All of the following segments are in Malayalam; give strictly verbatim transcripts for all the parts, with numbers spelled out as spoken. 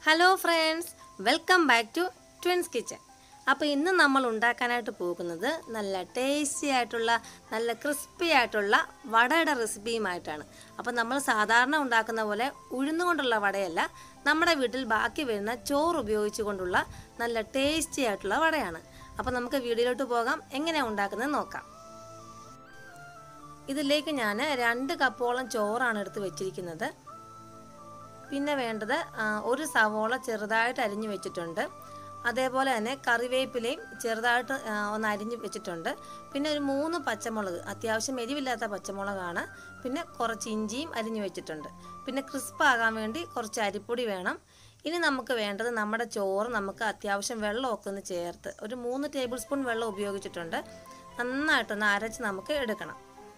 Hello friends, welcome back to twins kitchen. അപ്പോൾ ഇന്ന് നമ്മൾ ഉണ്ടാക്കാനായിട്ട് പോകുന്നത് നല്ല ടേസ്റ്റി ആയിട്ടുള്ള നല്ല ക്രിസ്പി ആയിട്ടുള്ള വടയുടെ റെസിപ്പിയുമായിട്ടാണ്. അപ്പോൾ നമ്മൾ സാധാരണ ഉണ്ടാക്കുന്ന പോലെ ഉഴുന്നുകൊണ്ടുള്ള വടയല്ല, നമ്മുടെ വീട്ടിൽ ബാക്കി വരുന്ന ചോറ് ഉപയോഗിച്ചു കൊണ്ടുള്ള നല്ല ടേസ്റ്റി ആയിട്ടുള്ള വടയാണ്. അപ്പോൾ നമുക്ക് വീഡിയോയിലോട്ട് പോകാം, എങ്ങനെയാണ് ഉണ്ടാക്കുന്നത് നോക്കാം. ഇതിലേക്ക് ഞാൻ രണ്ട് കപ്പോളം ചോറാണ് എടുത്ത് വെച്ചിരിക്കുന്നത്. പിന്നെ വേണ്ടത് ഒരു സവോള ചെറുതായിട്ട് അരിഞ്ഞു വെച്ചിട്ടുണ്ട്. അതേപോലെ തന്നെ കറിവേപ്പിലയും ചെറുതായിട്ട് ഒന്ന് അരിഞ്ഞു വെച്ചിട്ടുണ്ട്. പിന്നെ ഒരു മൂന്ന് പച്ചമുളക്, അത്യാവശ്യം എരിവില്ലാത്ത പച്ചമുളകാണ്. പിന്നെ കുറച്ച് ഇഞ്ചിയും അരിഞ്ഞു വെച്ചിട്ടുണ്ട്. പിന്നെ ക്രിസ്പ് ആകാൻ വേണ്ടി കുറച്ച് അരിപ്പൊടി വേണം. ഇനി നമുക്ക് വേണ്ടത് നമ്മുടെ ചോറ് നമുക്ക് അത്യാവശ്യം വെള്ളമൊക്കെ ഒന്ന് ചേർത്ത് ഒരു മൂന്ന് ടേബിൾ സ്പൂൺ വെള്ളം ഉപയോഗിച്ചിട്ടുണ്ട്. നന്നായിട്ടൊന്ന് അരച്ച് നമുക്ക് എടുക്കണം.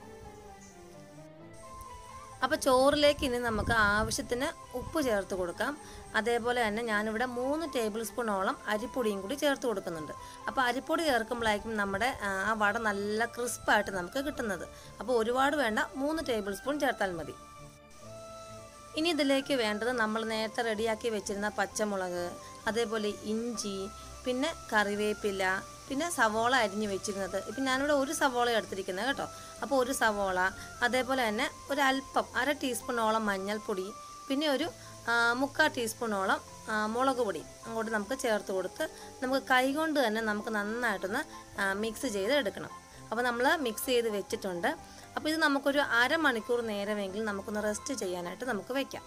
അപ്പോൾ ചോറിലേക്ക് ഇനി നമുക്ക് ആവശ്യത്തിന് ഉപ്പ് ചേർത്ത് കൊടുക്കാം. അതേപോലെ തന്നെ ഞാനിവിടെ മൂന്ന് ടേബിൾ സ്പൂണോളം അരിപ്പൊടിയും കൂടി ചേർത്ത് കൊടുക്കുന്നുണ്ട്. അപ്പോൾ അരിപ്പൊടി ചേർക്കുമ്പോഴായിരിക്കും നമ്മുടെ ആ വട നല്ല ക്രിസ്പായിട്ട് നമുക്ക് കിട്ടുന്നത്. അപ്പോൾ ഒരുപാട് വേണ്ട, മൂന്ന് ടേബിൾ സ്പൂൺ ചേർത്താൽ മതി. ഇനി ഇതിലേക്ക് വേണ്ടത് നമ്മൾ നേരത്തെ റെഡിയാക്കി വെച്ചിരുന്ന പച്ചമുളക്, അതേപോലെ ഇഞ്ചി, പിന്നെ കറിവേപ്പില, പിന്നെ സവോള അരിഞ്ഞു വെച്ചിരുന്നത്. ഇപ്പം ഞാനിവിടെ ഒരു സവോള എടുത്തിരിക്കുന്നത് കേട്ടോ. അപ്പോൾ ഒരു സവോള, അതേപോലെ തന്നെ ഒരല്പം അര ടീസ്പൂണോളം മഞ്ഞൾപ്പൊടി, പിന്നെ ഒരു മുക്കാൽ ടീസ്പൂണോളം മുളക് പൊടി അങ്ങോട്ട് നമുക്ക് ചേർത്ത് കൊടുത്ത് നമുക്ക് കൈകൊണ്ട് തന്നെ നമുക്ക് നന്നായിട്ടൊന്ന് മിക്സ് ചെയ്ത് എടുക്കണം. അപ്പോൾ നമ്മൾ മിക്സ് ചെയ്ത് വെച്ചിട്ടുണ്ട്. അപ്പോൾ ഇത് നമുക്കൊരു അരമണിക്കൂർ നേരമെങ്കിലും നമുക്കൊന്ന് റെസ്റ്റ് ചെയ്യാനായിട്ട് നമുക്ക് വയ്ക്കാം.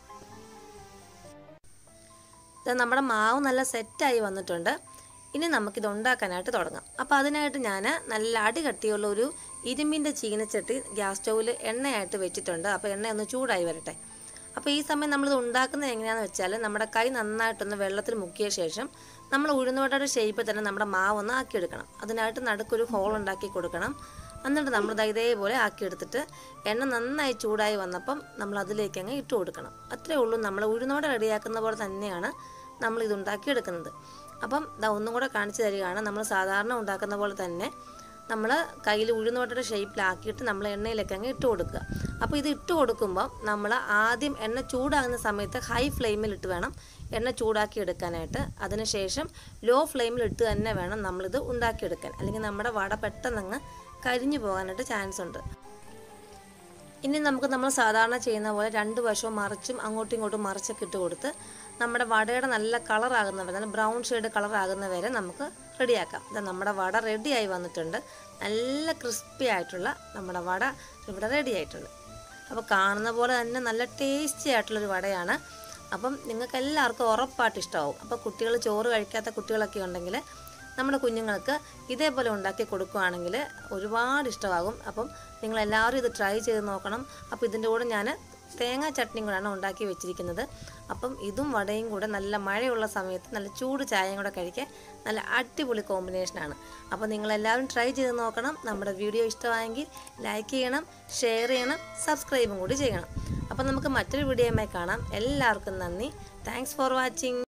ഇത് നമ്മുടെ മാവ് നല്ല സെറ്റായി വന്നിട്ടുണ്ട്. ഇനി നമുക്കിത് ഉണ്ടാക്കാനായിട്ട് തുടങ്ങാം. അപ്പോൾ അതിനായിട്ട് ഞാൻ നല്ല അടി കട്ടിയുള്ള ഒരു ഇരുമ്പിൻ്റെ ചീനച്ചട്ടി ഗ്യാസ് സ്റ്റൗവിൽ എണ്ണയായിട്ട് വെച്ചിട്ടുണ്ട്. അപ്പോൾ എണ്ണ ഒന്ന് ചൂടായി വരട്ടെ. അപ്പോൾ ഈ സമയം നമ്മളിത് ഉണ്ടാക്കുന്നത് എങ്ങനെയാണെന്ന് വെച്ചാൽ, നമ്മുടെ കൈ നന്നായിട്ടൊന്ന് വെള്ളത്തിൽ മുക്കിയ ശേഷം നമ്മൾ ഉഴുന്നുവടയുടെ ഷേപ്പിൽ തന്നെ നമ്മുടെ മാവ് ഒന്ന് ആക്കിയെടുക്കണം. അതിനായിട്ട് നടുക്കൊരു ഹോൾ ഉണ്ടാക്കി കൊടുക്കണം. എന്നിട്ട് നമ്മൾ ഇതേപോലെ ആക്കിയെടുത്തിട്ട് എണ്ണ നന്നായി ചൂടായി വന്നപ്പം നമ്മൾ അതിലേക്ക് അങ്ങ് ഇട്ട് കൊടുക്കണം. അത്രയേ ഉള്ളൂ. നമ്മൾ ഉഴുന്നുവട റെഡിയാക്കുന്ന പോലെ തന്നെയാണ് നമ്മൾ ഇത് ഉണ്ടാക്കിയെടുക്കുന്നത്. അപ്പം ഇതാ ഒന്നും കൂടെ കാണിച്ചു തരികയാണ്. നമ്മൾ സാധാരണ ഉണ്ടാക്കുന്ന പോലെ തന്നെ നമ്മൾ കയ്യിൽ ഉഴുന്നുവടയുടെ ഷേപ്പിലാക്കിയിട്ട് നമ്മൾ എണ്ണയിലേക്ക് അങ്ങ് ഇട്ട് കൊടുക്കുക. അപ്പോൾ ഇത് ഇട്ട് കൊടുക്കുമ്പോൾ നമ്മൾ ആദ്യം എണ്ണ ചൂടാകുന്ന സമയത്ത് ഹൈ ഫ്ലെയിമിലിട്ട് വേണം എണ്ണ ചൂടാക്കി എടുക്കാനായിട്ട്. അതിനുശേഷം ലോ ഫ്ലെയിമിലിട്ട് തന്നെ വേണം നമ്മളിത് ഉണ്ടാക്കിയെടുക്കാൻ, അല്ലെങ്കിൽ നമ്മുടെ വട പെട്ടെന്നങ്ങ് കരിഞ്ഞു പോകാനായിട്ട് ചാൻസ് ഉണ്ട്. ഇനി നമുക്ക് നമ്മൾ സാധാരണ ചെയ്യുന്ന പോലെ രണ്ട് വശവും മറിച്ചും അങ്ങോട്ടും ഇങ്ങോട്ടും മറിച്ചൊക്കെ ഇട്ട് കൊടുത്ത് നമ്മുടെ വടയുടെ നല്ല കളറാകുന്ന വരെ, നല്ല ബ്രൗൺ ഷെയ്ഡ് കളറാകുന്ന വരെ നമുക്ക് റെഡിയാക്കാം. ഇത് നമ്മുടെ വട റെഡിയായി വന്നിട്ടുണ്ട്. നല്ല ക്രിസ്പി ആയിട്ടുള്ള നമ്മുടെ വട ഇവിടെ റെഡി ആയിട്ടുണ്ട്. അപ്പോൾ കാണുന്ന പോലെ തന്നെ നല്ല ടേസ്റ്റി ആയിട്ടുള്ളൊരു വടയാണ്. അപ്പം നിങ്ങൾക്ക് എല്ലാവർക്കും ഉറപ്പായിട്ട് ഇഷ്ടമാവും. അപ്പോൾ കുട്ടികൾ ചോറ് കഴിക്കാത്ത കുട്ടികളൊക്കെ ഉണ്ടെങ്കിൽ നമ്മുടെ കുഞ്ഞുങ്ങൾക്ക് ഇതേപോലെ ഉണ്ടാക്കി കൊടുക്കുകയാണെങ്കിൽ ഒരുപാട് ഇഷ്ടമാകും. അപ്പം നിങ്ങളെല്ലാവരും ഇത് ട്രൈ ചെയ്ത് നോക്കണം. അപ്പോൾ ഇതിൻ്റെ കൂടെ ഞാൻ തേങ്ങാ ചട്നിയും കൂടെയാണ് ഉണ്ടാക്കി വെച്ചിരിക്കുന്നത്. അപ്പം ഇതും വടയും കൂടെ നല്ല മഴയുള്ള സമയത്ത് നല്ല ചൂട് ചായയും കൂടെ കഴിക്കാൻ നല്ല അടിപൊളി കോമ്പിനേഷനാണ്. അപ്പോൾ നിങ്ങളെല്ലാവരും ട്രൈ ചെയ്ത് നോക്കണം. നമ്മുടെ വീഡിയോ ഇഷ്ടമായെങ്കിൽ ലൈക്ക് ചെയ്യണം, ഷെയർ ചെയ്യണം, സബ്സ്ക്രൈബും കൂടി ചെയ്യണം. അപ്പോൾ നമുക്ക് മറ്റൊരു വീഡിയോയുമായി കാണാം. എല്ലാവർക്കും നന്ദി. Thanks for watching.